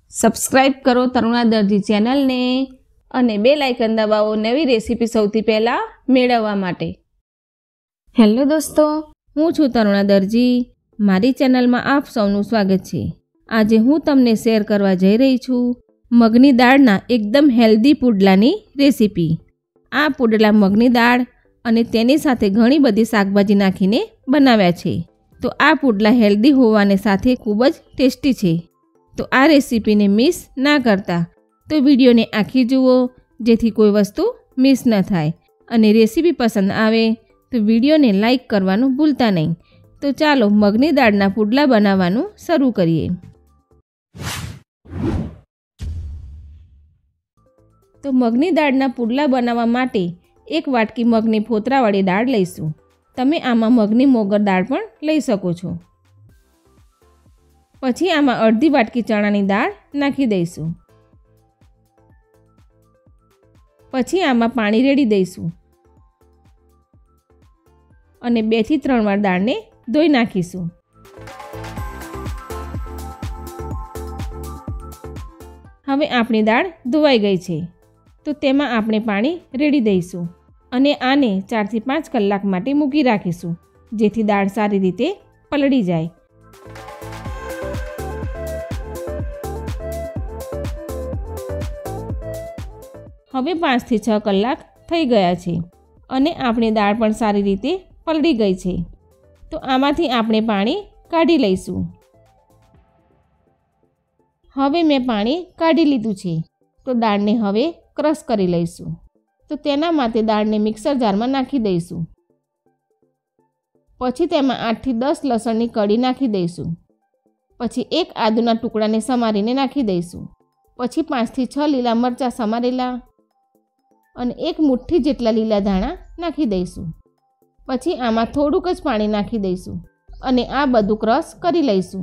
Subscribe કરો તરુણા દરજી ચેનલને અને બેલ આઇકન દબાવો નવી રેસીપી સૌથી પહેલાં મેળવવા માટે। હેલો દોસ્તો, હું છું તરુણા દરજી। મારી ચેનલમાં આપ સૌનું સ્વાગત છે। આજે હું તમને શેર કરવા જઈ રહી છું મગની દાળના એકદમ હેલ્ધી પુડલાની રેસીપી। આ પુડલા મગની દાળ અને તેની સાથે ઘણી બધી શાકભાજી નાખીને બનાવ્યા છે। તો આ પુડલા હેલ્ધી હોવાને સાથે ખૂબ જ ટેસ્ટી છે। તો આ રેસીપીને મિસ ના કરતા તો વિડીયોને આખી જુઓ, જેથી કોઈ વસ્તુ મિસ ન થાય। અને રેસીપી પસંદ આવે તો વિડીયોને લાઈક કરવાનું ભૂલતા નહીં। તો ચાલો મગની દાળના પુડલા બનાવવાનું શરૂ કરીએ। તો મગની દાળના પુડલા બનાવવા માટે એક વાટકી મગની ફોતરાવાળી દાળ લઈશું। તમે આમાં મગની મોગર દાળ પણ લઈ શકો છો। પછી આમાં અડધી વાટકી ચણાની દાળ નાખી દઈશું। પછી આમાં પાણી રેડી દઈશું અને 2 થી 3 વાર દાળને ધોઈ નાખીશું। હવે આપણી દાળ ધોવાઈ ગઈ છે, તો તેમાં આપણે પાણી રેડી દઈશું અને આને 4 થી 5 કલાક માટે મૂકી રાખીશું, જેથી દાળ સારી રીતે પલળી જાય। હવે 5 થી 6 કલાક થઈ ગયા છે અને આપણી દાળ પણ સારી રીતે પલળી ગઈ છે। તો આમાંથી આપણે પાણી કાઢી લઈશું। હવે મેં પાણી કાઢી લીધું છે, તો દાળને હવે ક્રશ કરી લઈશું। તો તેના માટે દાળને મિક્સર જારમાં નાખી દઈશું। પછી તેમાં 8 થી 10 લસણની કળી નાખી દઈશું। પછી 1 આદુના ટુકડાને સમારીને નાખી દઈશું। પછી 5 થી 6 લીલા મરચાં સમારેલા અને 1 મુઠ્ઠી જેટલા લીલા ધાણા નાખી દઈશું। પછી આમાં થોડુંક જ પાણી નાખી દઈશું અને આ બધું ક્રશ કરી લઈશું।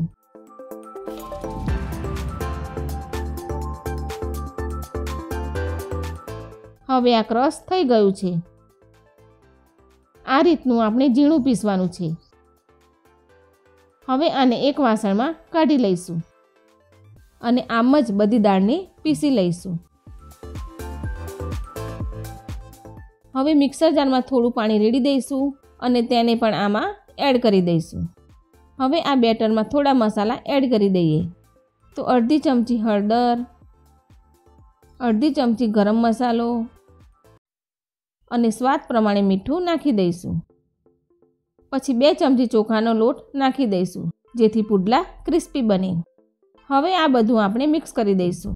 હવે આ ક્રશ થઈ ગયું છે। આ રીતનું આપણે ઝીણું પીસવાનું છે। હવે આને એક વાસણમાં કાઢી લઈશું અને આમ જ બધી દાળને પીસી લઈશું। હવે મિક્સર જારમાં થોડું પાણી રેડી દઈશું અને તેને પણ આમાં એડ કરી દઈશું। હવે આ બેટરમાં થોડા મસાલા એડ કરી દઈએ। તો અડધી ચમચી હળદર, અડધી ચમચી ગરમ મસાલો અને સ્વાદ પ્રમાણે મીઠું નાખી દઈશું। પછી 2 ચમચી ચોખાનો લોટ નાખી દઈશું, જેથી પુડલા ક્રિસ્પી બને। હવે આ બધું આપણે મિક્સ કરી દઈશું।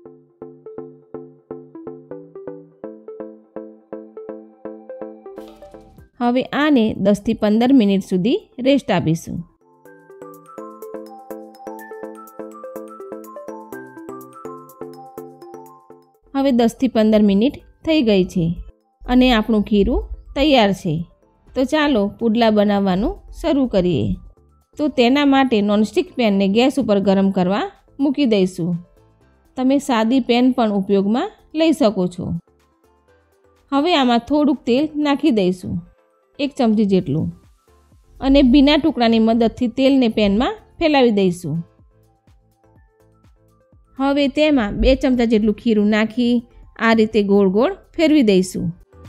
હવે આને 10 થી 15 મિનિટ સુધી રેસ્ટ આપીશું। હવે 10 થી 15 મિનિટ થઈ ગઈ છે અને આપણું ખીરું તૈયાર છે। તો ચાલો પુડલા બનાવવાનું શરૂ કરીએ। તો તેના માટે નોનસ્ટિક પેનને ગેસ ઉપર ગરમ કરવા મૂકી દઈશું। તમે સાદી પેન પણ ઉપયોગમાં લઈ શકો છો। હવે આમાં થોડુંક તેલ નાખી દઈશું, 1 ચમચી જેટલું, અને ભીના ટુકડાની મદદથી તેલને પેનમાં ફેલાવી દઈશું। હવે તેમાં 2 ચમચા જેટલું ખીરું નાખી આ રીતે ગોળ ગોળ ફેરવી દઈશું।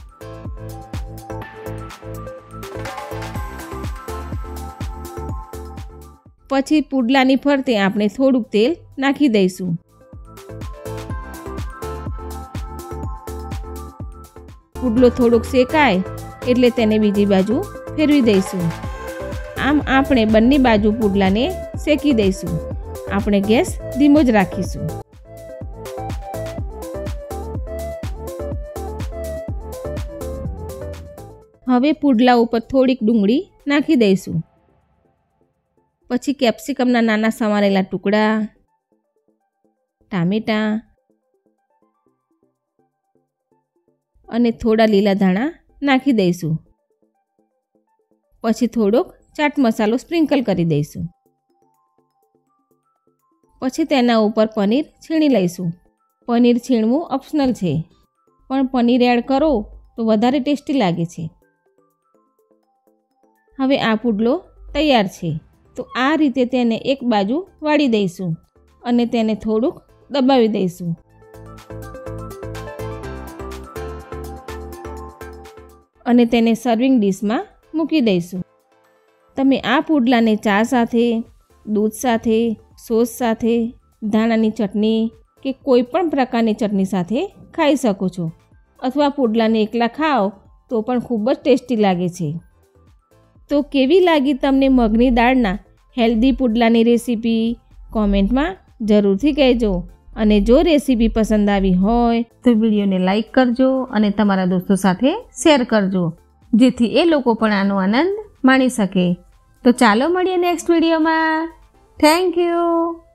પછી પુડલાની ફરતે આપણે થોડુંક તેલ નાખી દઈશું। પુડલો થોડોક શેકાય એટલે તેને બીજી બાજુ ફેરવી દઈશું। આમ આપણે બંને બાજુ પુડલાને શેકી દઈશું। આપણે ગેસ ધીમો જ રાખીશું। હવે પુડલા ઉપર થોડીક ડુંગળી નાખી દઈશું। પછી કેપ્સિકમના નાના સમારેલા ટુકડા, ટામેટાં અને થોડા લીલા ધાણા નાખી દઈશું। પછી થોડોક ચાટ મસાલો સ્પ્રિંકલ કરી દઈશું। પછી તેના ઉપર પનીર છીણી લઈશું। પનીર છીણવું ઓપ્શનલ છે, પણ પનીર એડ કરો તો વધારે ટેસ્ટી લાગે છે। હવે આ પુડલો તૈયાર છે। તો આ રીતે તેને એક બાજુ વાળી દઈશું અને તેને થોડુંક દબાવી દઈશું. અને તેને સર્વિંગ ડીશમાં મૂકી દઈશું. તમે આ પુડલાને ચા સાથે, દૂધ સાથે, સોસ સાથે, ધાણાની ચટણી કે કોઈ પણ પ્રકારની ચટણી સાથે ખાઈ શકો છો. અથવા પુડલાને એકલા ખાઓ તો પણ ખૂબ જ ટેસ્ટી લાગે છે. તો કેવી લાગી તમને મગની દાળના હેલ્ધી પુડલાની રેસીપી? કોમેન્ટમાં જરૂરથી કહેજો. અને જો રેસીપી પસંદ આવી હોય તો વિડીયોને લાઈક કરજો અને તમારા દોસ્તો સાથે શેર કરજો, જેથી એ લોકો પણ આનો આનંદ માણી શકે. તો ચાલો મળીએ નેક્સ્ટ વિડીયોમાં. Thank you.